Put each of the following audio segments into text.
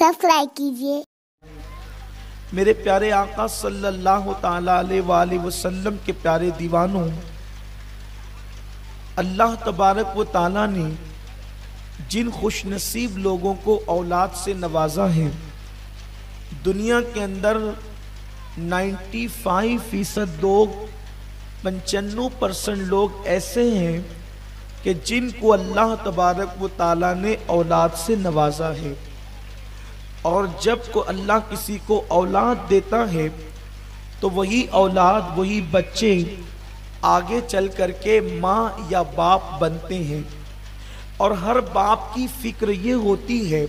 Subscribe कीजिए। मेरे प्यारे आका सल्लल्लाहु ताला अलैहि वसल्लम के प्यारे दीवानों, अल्लाह तबारक व ताला ने जिन खुश नसीब लोगों को औलाद से नवाजा है, दुनिया के अंदर 95% लोग 95% लोग ऐसे हैं कि जिनको अल्लाह तबारक व ताला ने औलाद से नवाजा है। और जब को अल्लाह किसी को औलाद देता है तो वही औलाद, वही बच्चे आगे चल करके माँ या बाप बनते हैं। और हर बाप की फिक्र ये होती है,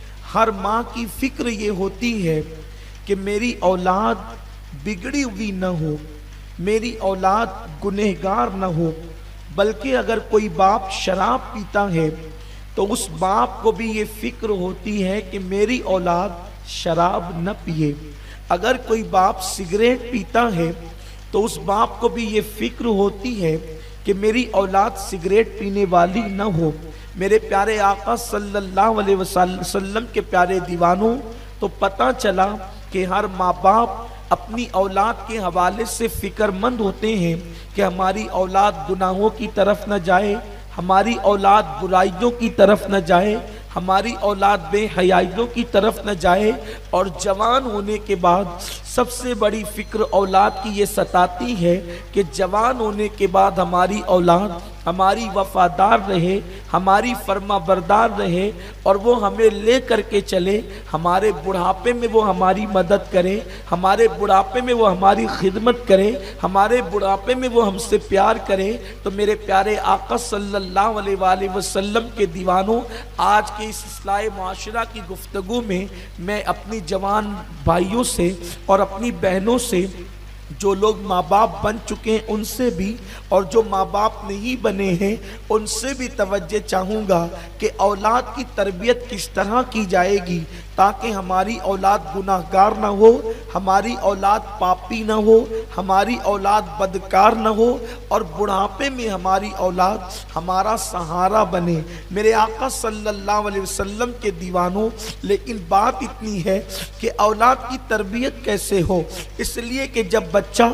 हर माँ की फिक्र ये होती है कि मेरी औलाद बिगड़ी हुई न हो, मेरी औलाद गुनहगार न हो। बल्कि अगर कोई बाप शराब पीता है तो उस बाप को भी ये फिक्र होती है कि मेरी औलाद शराब न पिए। अगर कोई बाप सिगरेट पीता है तो उस बाप को भी ये फिक्र होती है कि मेरी औलाद सिगरेट पीने वाली न हो। मेरे प्यारे आका सल्लल्लाहु अलैहि वसल्लम के प्यारे दीवानों, तो पता चला कि हर माँ बाप अपनी औलाद के हवाले से फिक्रमंद होते हैं कि हमारी औलाद गुनाहों की तरफ न जाए, हमारी औलाद बुराइयों की तरफ न जाए, हमारी औलाद बेहयाइयों की तरफ न जाए। और जवान होने के बाद सबसे बड़ी फिक्र औलाद की ये सताती है कि जवान होने के बाद हमारी औलाद हमारी वफादार रहे, हमारी फर्माबरदार रहे और वो हमें ले करके चले, हमारे बुढ़ापे में वो हमारी मदद करे, हमारे बुढ़ापे में वो हमारी खिदमत करे, हमारे बुढ़ापे में वो हमसे प्यार करे। तो मेरे प्यारे आका सल्लल्लाहु अलैहि वसल्लम के दीवानों, आज के इस इस्लाह माशरा की गुफ्तगू में मैं अपनी जवान भाइयों से और अपनी बहनों से, जो लोग माँ बाप बन चुके हैं उनसे भी और जो माँ बाप नहीं बने हैं उनसे भी तवज्जो चाहूँगा कि औलाद की तरबियत किस तरह की जाएगी ताकि हमारी औलाद गुनाहगार ना हो, हमारी औलाद पापी ना हो, हमारी औलाद बदकार ना हो और बुढ़ापे में हमारी औलाद हमारा सहारा बने। मेरे आका सल्लल्लाहु अलैहि वसल्लम के दीवानों, लेकिन बात इतनी है कि औलाद की तरबियत कैसे हो। इसलिए कि जब बच्चा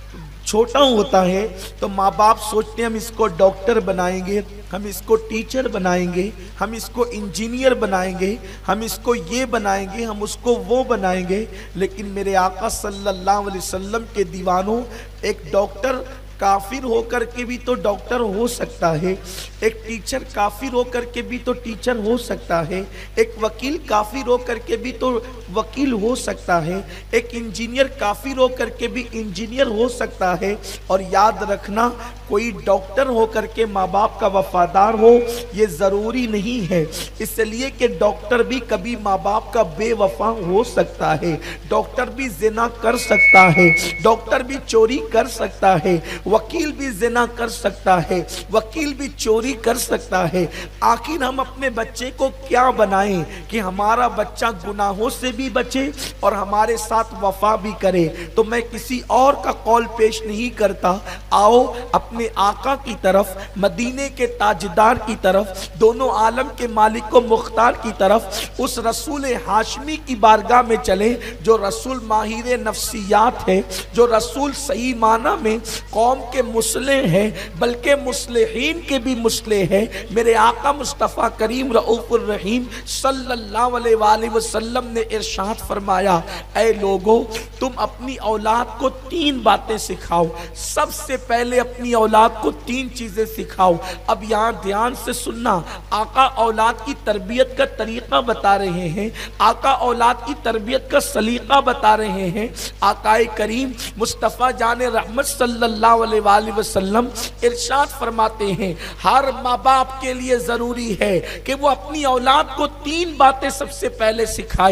छोटा होता है तो माँ बाप सोचते हैं हम इसको डॉक्टर बनाएंगे, हम इसको टीचर बनाएंगे, हम इसको इंजीनियर बनाएंगे, हम इसको ये बनाएंगे, हम उसको वो बनाएंगे। लेकिन मेरे आका सल्लल्लाहु अलैहि वसल्लम के दीवानों, एक डॉक्टर काफिर होकर के भी तो डॉक्टर हो सकता है, एक टीचर काफिर होकर के भी तो टीचर हो सकता है, एक वकील काफिर होकर के भी तो वकील हो सकता है, एक इंजीनियर काफिर होकर के भी इंजीनियर हो सकता है। और याद रखना, कोई डॉक्टर होकर के माँ बाप का वफादार हो ये ज़रूरी नहीं है, इसलिए कि डॉक्टर भी कभी माँ बाप का बेवफा हो सकता है, डॉक्टर भी जिना कर सकता है, डॉक्टर भी चोरी कर सकता है, वकील भी जिना कर सकता है, वकील भी चोरी कर सकता है। आखिर हम अपने बच्चे को क्या बनाएं कि हमारा बच्चा गुनाहों से भी बचे और हमारे साथ वफा भी करे। तो मैं किसी और का कौल पेश नहीं करता, आओ अपने आका की तरफ, मदीने के ताजदार की तरफ, दोनों आलम के मालिक को मुख्तार की तरफ, उस रसूल हाशमी की बारगाह में चले जो रसूल माहिर नफ्सियात है, जो रसूल सही माना में कौम के मुस्लिह हैं बल्कि मुस्लिहीन के भी मुस्लिह हैं। मेरे आका मुस्तफ़ा करीम रऊफ़ुर रहीम सल्लल्लाहु अलैहि वसल्लम ने इरशाद फरमाया, ऐ लोगो, तुम अपनी औलाद को 3 बातें सिखाओ। सबसे पहले अपनी औलाद को 3 चीजें सिखाओ। अब यहाँ ध्यान से सुनना, आका औलाद की तरबियत का तरीका बता रहे हैं, आका औलाद की तरबियत का सलीका बता रहे हैं। आकाए करीम मुस्तफ़ा जाने रहमत सल्लल्लाहु अलैहि वसल्लम इरशाद फरमाते हैं, हर माँ बाप के लिए जरूरी है कि वो अपनी औलाद को 3 बातें सबसे पहले सिखाए।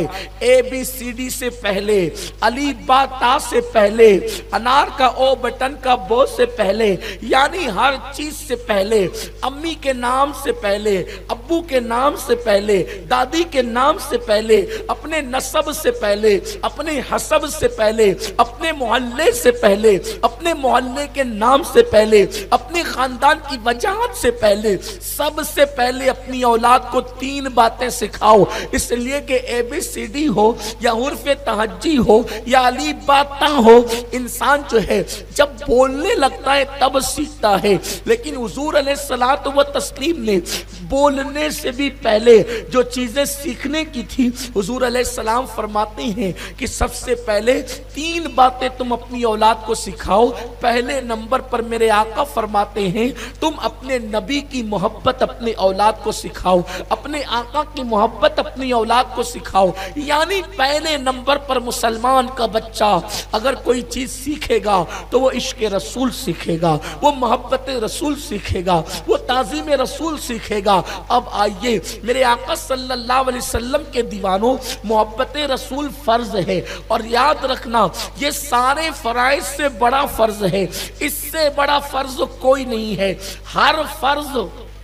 ABCD से पहले, अली बा ता से पहले, अनार का ओ बटन का बो से पहले, یعنی ہر چیز سے پہلے، امی کے نام سے پہلے، ابو کے نام سے پہلے، دادی کے نام سے پہلے، اپنے نسب سے پہلے، اپنے حسب سے پہلے، اپنے محلے سے پہلے، اپنے محلے کے نام سے پہلے، اپنے خاندان کی وجاہت سے پہلے، سب سے پہلے اپنی اولاد کو 3 باتیں سکھاؤ، اس لیے کہ ABCD ہو یا حرف تہجی ہو یا علی باتا ہو، انسان جو ہے جب بولنے لگتا ہے تب سیکھتا ہے، لیکن حضور علیہ الصلوۃ والتسلیم نے بولنے سے بھی پہلے جو چیزیں سیکھنے کی تھی، حضور علیہ السلام فرماتے ہیں کہ سب سے پہلے 3 باتیں تم اپنی اولاد کو سکھاؤ۔ پہلے نمبر پر میرے آقا فرماتے ہیں تم اپنے نبی کی محبت اپنے اولاد کو سکھاؤ، اپنے آقا کی محبت اپنی اولاد کو سکھاؤ۔ یعنی پہلے نمبر پر مسلمان کا بچہ اگر کوئی چیز سیکھے گا تو وہ عشق رسول سیکھے گا، وہ محبت رسول سیکھے گا، وہ تعظیم رسول سیکھے گا۔ اب آئیے میرے آقا صلی اللہ علیہ وسلم کے دیوانوں، محبت رسول فرض ہے، اور یاد رکھنا یہ سارے فرائض سے بڑا فرض ہے، اس سے بڑا فرض کوئی نہیں ہے۔ ہر فرض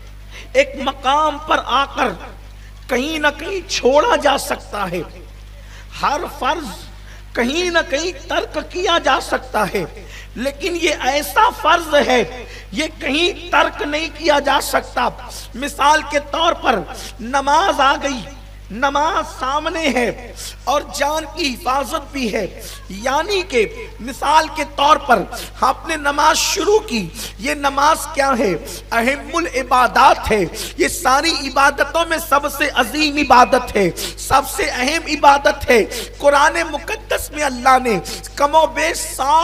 ایک مقام پر آ کر کہیں نہ کہیں چھوڑا جا سکتا ہے، ہر فرض کہیں نہ کہیں ترک کیا جا سکتا ہے، لیکن یہ ایسا فرض ہے یہ کہیں ترک نہیں کیا جا سکتا۔ مثال کے طور پر نماز آ گئی، نماز سامنے ہے اور جان کی حفاظت بھی ہے، یعنی کہ مثال کے طور پر آپ نے نماز شروع کی، یہ نماز کیا ہے؟ اہم العبادات ہے، یہ ساری عبادتوں میں سب سے عظیم عبادت ہے، سب سے اہم عبادت ہے۔ قرآن مقدس میں اللہ نے کم و بیش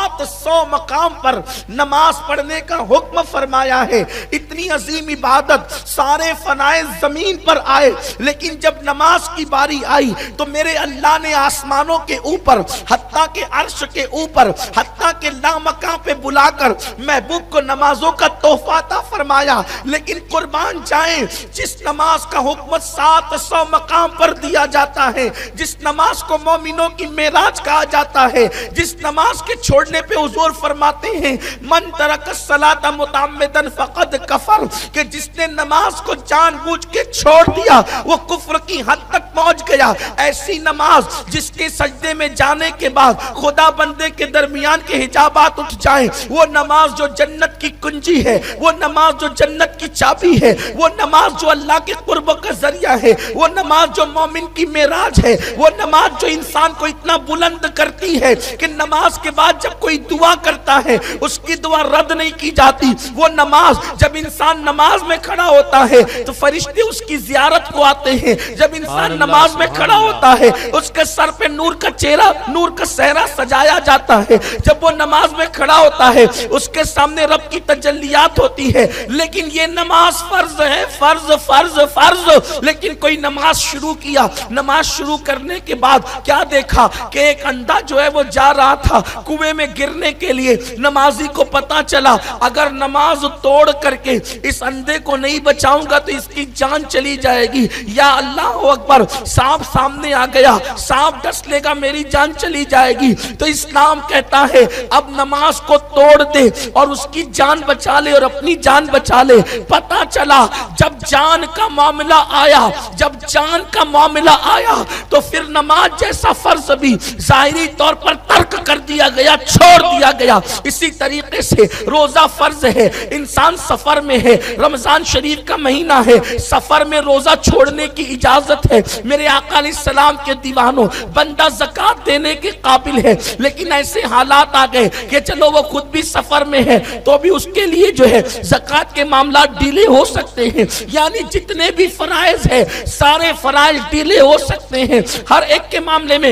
700 مقام پر نماز پڑھنے کا حکم فرمایا ہے۔ اتنی عظیم عبادت سارے فنائے زمین پر آئے، لیکن جب نماز کی باری آئی تو میرے اللہ نے آسمانوں کے اوپر، حتیٰ کہ عرش کے اوپر، حتیٰ کہ لامکان پہ بلا کر محبوب کو نمازوں کا تحفہ عطا فرمایا۔ لیکن قربان جائیں، جس نماز کا حکم 700 مقام پر دیا جاتا ہے، جس نماز کو مومنوں کی معراج کہا جاتا ہے، جس نماز کے چھوڑنے پہ حضور فرماتے ہیں من ترک الصلاۃ متعمدا فقد کفر، کہ جس نے نماز کو جان بوجھ کے چھوڑ دیا وہ کفر کی حد تک پہنچ گیا۔ ایسی نماز جس کے سجدے میں جانے کے بعد خدا بندے کے درمیان کے حجابات اٹھ جائیں، وہ نماز جو جنت کی کنجی ہے، وہ نماز جو جنت کی چابی ہے، وہ نماز جو اللہ کے قرب کا ذریعہ ہے، وہ نماز جو مومن کی معراج ہے، وہ نماز جو انسان کو اتنا بلند کرتی ہے کہ نماز کے بعد جب کوئی دعا کرتا ہے اس کی دعا رد نہیں کی جاتی۔ وہ نماز جب انسان نماز میں کھڑا ہوتا ہے تو فرشتے اس کی زیارت کو آتے ہیں، جب انسان نماز میں کھڑا ہوتا ہے اس کے سر پہ نور کا چہرہ، نور کا صحرا سجایا جاتا ہے، جب وہ نماز میں کھڑا ہوتا ہے اس کے سامنے رب کی تجلیات ہوتی ہے۔ لیکن یہ نماز فرض ہے، فرض فرض فرض، لیکن کوئی نماز شروع کیا، نماز شروع کرنے کے بعد کیا دیکھا کہ ایک اندھا جو ہے وہ جا رہا تھا کنویں میں گرنے کے لیے۔ نمازی کو پتا چلا اگر نماز توڑ کر کے اس اندھے کو نہیں بچاؤں گا تو اس کی جان چلی جائے گی، یا اللہ اکبر، سانپ سامنے آ گیا، سانپ ڈس لے گا میری جان چلی جائے گی۔ تو اسلام کہتا ہے اب نماز کو توڑ دے اور اس کی جان بچا لے اور اپنی جان بچا لے۔ پتا چلا جب جان کا معاملہ آیا، جب جان کا معاملہ آیا تو پھر نماز جیسا فرض بھی ظاہری طور پر ترک کر دیا گیا، چھوڑ دیا گیا۔ اسی طریقے سے روزہ فرض ہے، انسان سفر میں ہے، رمضان شریف کا مہینہ ہے، سفر میں روزہ چھوڑنے کی اجازت ہے۔ میرے آقا علیہ السلام کے دیوانوں، بندہ زکوٰۃ دینے کے قابل ہے لیکن ایسے حالات آ گئے کہ چلو وہ خود بھی سفر میں ہے تو بھی اس کے لیے جو ہے زکوٰۃ کے معاملات ڈیلے ہو سکتے ہیں۔ یعنی جتنے بھی فرائض ہیں سارے فرائض ڈیلے ہو سکتے ہیں، ہر ایک کے معاملے میں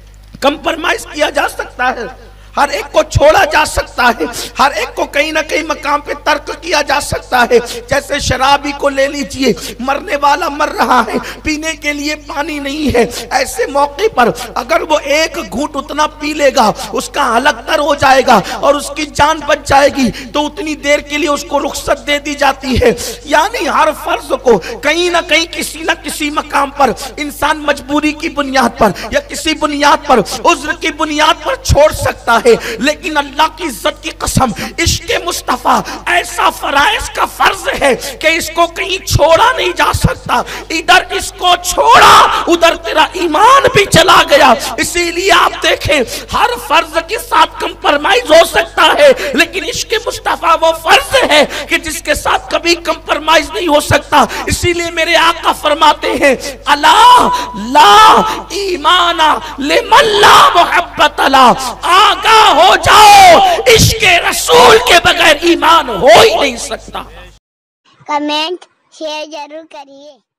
کمپرمائز کیا جا سکتا ہے، ہر ایک کو چھوڑا جا سکتا ہے، ہر ایک کو کہیں نہ کہیں مقام پہ ترک کیا جا سکتا ہے۔ جیسے شرابی کو لے لیجئے، مرنے والا مر رہا ہے، پینے کے لیے پانی نہیں ہے، ایسے موقع پر اگر وہ ایک گھونٹ اتنا پی لے گا اس کا حلق تر ہو جائے گا اور اس کی جان بچ جائے گی، تو اتنی دیر کے لیے اس کو رخصت دے دی جاتی ہے۔ یعنی ہر فرض کو کہیں نہ کہیں کسی نہ کسی مقام پر انسان مجبوری کی بنیاد پر یا کسی بنیاد پر، عذر کی بنیاد پر چھوڑ سکتا ہے۔ ہے، لیکن اللہ کی عزت کی قسم عشق مصطفیٰ ایسا فرائض کا فرض ہے کہ اس کو کہیں چھوڑا نہیں جا سکتا، ادھر اس کو چھوڑا ادھر تیرا ایمان بھی چلا گیا۔ اسی لیے آپ دیکھیں ہر فرض کے ساتھ کمپرمائز ہو سکتا ہے، لیکن عشق مصطفیٰ وہ فرض ہے کہ جس کے ساتھ کبھی کمپرمائز نہیں ہو سکتا۔ اسی لیے میرے آقا فرماتے ہیں الا لا ایمان لمن لا محبت لا، آگاہ ہو جاؤ عشق رسول کے بغیر ایمان ہو ہی نہیں سکتا۔ کمنٹ شیئر ضرور کریے۔